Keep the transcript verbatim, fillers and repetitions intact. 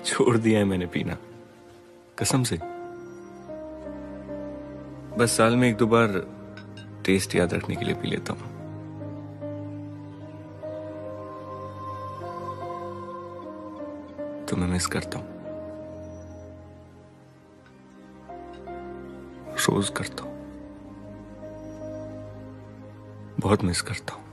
छोड़ दिया है मैंने पीना, कसम से। बस साल में एक दो बार टेस्ट याद रखने के लिए पी लेता हूं। तो मैं मिस करता हूं, रोज करता हूं, बहुत मिस करता हूं।